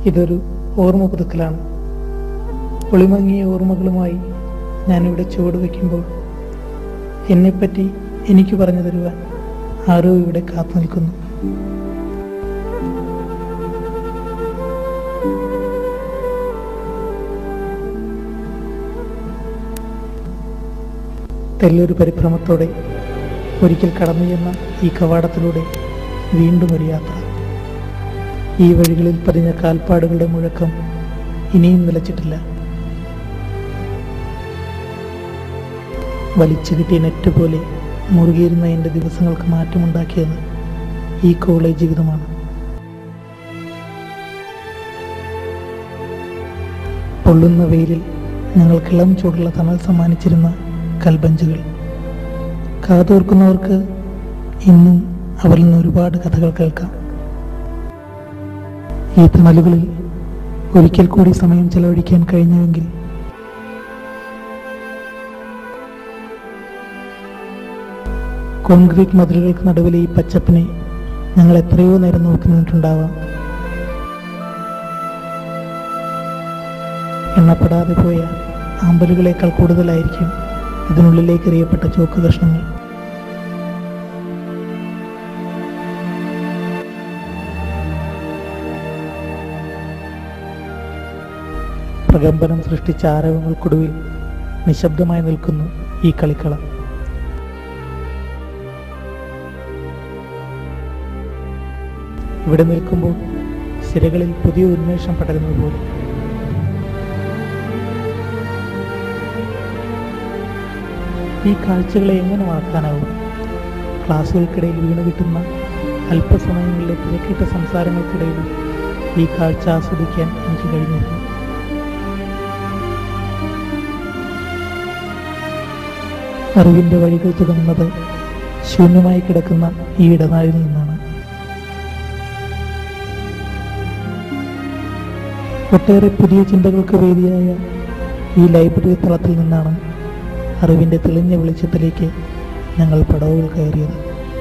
ഇതൊരു ഓർമ്മ പുതുക്കലാണ്. ഒളിമങ്ങിയ ഓർമ്മകളുമായി ഞാനിവിടെ ചുവട് വയ്ക്കുമ്പോൾ എന്നെപ്പറ്റി എനിക്ക് പറഞ്ഞു തരുവാൻ ആരോ ഇവിടെ കാത്തു നിൽക്കുന്നു. തെല്ലൊരു പരിഭ്രമത്തോടെ ഒരിക്കൽ കടന്നു ചെന്ന ഈ കവാടത്തിലൂടെ വീണ്ടും ഒരു യാത്ര. ഈ വഴികളിൽ പതിഞ്ഞ കാൽപ്പാടുകളുടെ മുഴക്കം ഇനിയും നിലച്ചിട്ടില്ല. വലിച്ചു കിട്ടിയ നെറ്റ് പോലെ മുറുകിയിരുന്ന എൻ്റെ ദിവസങ്ങൾക്ക് മാറ്റമുണ്ടാക്കിയത് ഈ കോളേജ് ജീവിതമാണ്. പൊള്ളുന്ന വെയിലിൽ ഞങ്ങൾക്ക് ഇളം ചൂടുള്ള തണൽ സമ്മാനിച്ചിരുന്ന കൽബഞ്ചുകൾ. കാതോർക്കുന്നവർക്ക് ഇന്നും അവരിൽ നിന്ന് ഒരുപാട് കഥകൾ കേൾക്കാം. ഈ തണലുകളിൽ ഒരിക്കൽ കൂടി സമയം ചെലവഴിക്കാൻ കഴിഞ്ഞുവെങ്കിൽ കോൺക്രീറ്റ് മതിലുകൾക്ക് നടുവിലെ ഈ പച്ചപ്പിനെ ഞങ്ങൾ എത്രയോ നേരം നോക്കി നിന്നിട്ടുണ്ടാവാം. എണ്ണപ്പെടാതെ പോയ ആമ്പലുകളേക്കാൾ കൂടുതലായിരിക്കും ഇതിനുള്ളിലേക്ക് എറിയപ്പെട്ട ചോക്ക് കഷ്ണങ്ങൾ. പ്രകമ്പനം സൃഷ്ടിച്ച ആരവങ്ങൾക്കൊടുവിൽ നിശബ്ദമായി നിൽക്കുന്നു ഈ കളിക്കളം. ഇവിടെ നിൽക്കുമ്പോൾ സിരകളിൽ പുതിയ ഉന്മേഷം പടരുന്നത് പോലെ. ഈ കാഴ്ചകളെ എങ്ങനെ മറക്കാനാവും? ക്ലാസ്സുകൾക്കിടയിൽ വീണു കിട്ടുന്ന അല്പസമയങ്ങളിലെ തിരക്കിട്ട സംസാരങ്ങൾക്കിടയിലും ഈ കാഴ്ച ആസ്വദിക്കാൻ എനിക്ക് കഴിഞ്ഞിരുന്നു. അറിവിൻ്റെ വഴികൾ തുടങ്ങുന്നത് ശൂന്യമായി കിടക്കുന്ന ഈ ഇടനാഴിൽ നിന്നാണ്. ഒട്ടേറെ പുതിയ ചിന്തകൾക്ക് വേദിയായ ഈ ലൈബ്രറി തളത്തിൽ നിന്നാണ് അറിവിൻ്റെ തെളിഞ്ഞ വെളിച്ചത്തിലേക്ക് ഞങ്ങൾ പടവുകൾ കയറിയത്.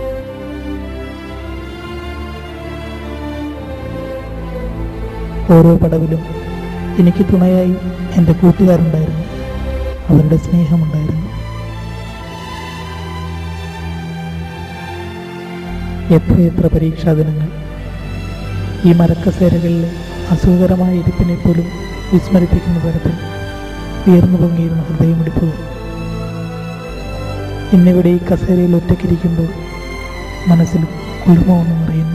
ഓരോ പടവിലും എനിക്ക് തുണയായി എൻ്റെ കൂട്ടുകാരുണ്ടായിരുന്നു, അവരുടെ സ്നേഹമുണ്ടായിരുന്നു. എത്രയെത്ര പരീക്ഷാ ദിനങ്ങൾ! ഈ മരക്കസേരകളിലെ അസുഖകരമായ ഇരിപ്പിനെ പോലും വിസ്മരിപ്പിക്കുന്ന തരത്തിൽ ഉയർന്നു പൊങ്ങിയിരുന്ന ഹൃദയമിടിപ്പുകൾ. ഇന്നിവിടെ ഈ കസേരയിൽ ഒറ്റയ്ക്കിരിക്കുമ്പോൾ മനസ്സിൽ കുളിർമൊന്നും അറിയുന്നു.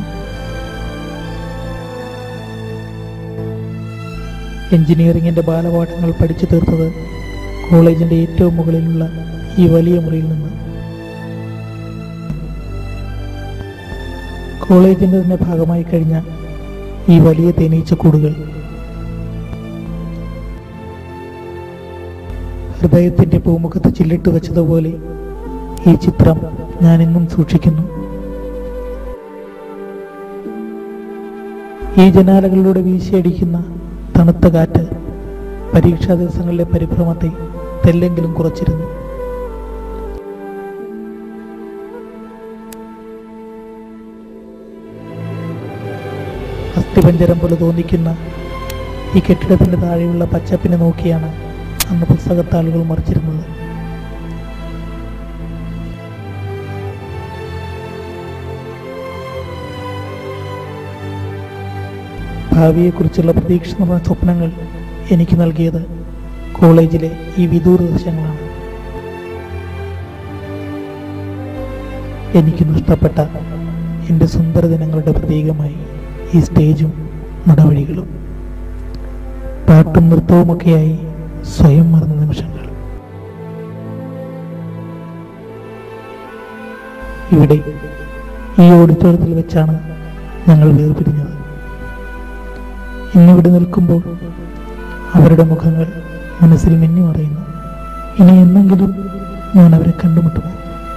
എഞ്ചിനീയറിംഗിൻ്റെ ബാലപാഠങ്ങൾ പഠിച്ചു തീർത്തത് കോളേജിൻ്റെ ഏറ്റവും മുകളിലുള്ള ഈ വലിയ മുറിയിൽ നിന്ന്. കോളേജിൻ്റെ തന്നെ ഭാഗമായി കഴിഞ്ഞ ഈ വലിയ തേനീച്ചക്കൂടുകൾ ഹൃദയത്തിൻ്റെ പൂമുഖത്ത് ചില്ലിട്ട് വെച്ചതുപോലെ ഈ ചിത്രം ഞാൻ ഇന്നും സൂക്ഷിക്കുന്നു. ഈ ജനാലകളിലൂടെ വീശിയടിക്കുന്ന തണുത്ത കാറ്റ് പരീക്ഷാ ദിവസങ്ങളിലെ പരിഭ്രമത്തെ തെല്ലെങ്കിലും കുറച്ചിരുന്നു. അസ്ഥിപഞ്ജരം പോലെ തോന്നിക്കുന്ന ഈ കെട്ടിടത്തിൻ്റെ താഴെയുള്ള പച്ചപ്പിനെ നോക്കിയാണ് അന്ന് പുസ്തകത്താളുകൾ മറിച്ചിരുന്നത്. ഭാവിയെക്കുറിച്ചുള്ള പ്രതീക്ഷ നിറഞ്ഞ സ്വപ്നങ്ങൾ എനിക്ക് നൽകിയത് കോളേജിലെ ഈ വിദൂര ദൃശ്യങ്ങളാണ്. എനിക്ക് നഷ്ടപ്പെട്ട എൻ്റെ സുന്ദര ദിനങ്ങളുടെ പ്രതീകമായി ഈ സ്റ്റേജും നടവഴികളും പാട്ടും നൃത്തവുമൊക്കെയായി സ്വയം മറന്ന നിമിഷങ്ങൾ. ഇവിടെ ഈ ഓഡിറ്റോറിയത്തിൽ വെച്ചാണ് ഞങ്ങൾ വേർപിരിഞ്ഞത്. ഇന്നിവിടെ നിൽക്കുമ്പോൾ അവരുടെ മുഖങ്ങൾ മനസ്സിൽ മിന്നി മറയുന്നു. ഇനി എന്നെങ്കിലും ഞാൻ അവരെ കണ്ടുമുട്ടുമോ?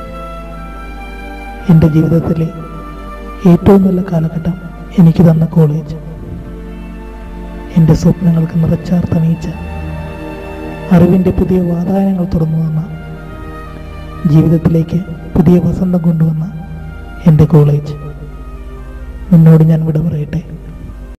എൻ്റെ ജീവിതത്തിലെ ഏറ്റവും നല്ല കാലഘട്ടം എനിക്ക് തന്ന കോളേജ്, എൻ്റെ സ്വപ്നങ്ങൾക്ക് നിറച്ചാർത്തണീച്ച, അറിവിൻ്റെ പുതിയ വാതായനങ്ങൾ തുറന്നു തന്ന, ജീവിതത്തിലേക്ക് പുതിയ വസന്തം കൊണ്ടുവന്ന എൻ്റെ കോളേജ്. നിന്നോട് ഞാൻ വിട പറയട്ടെ.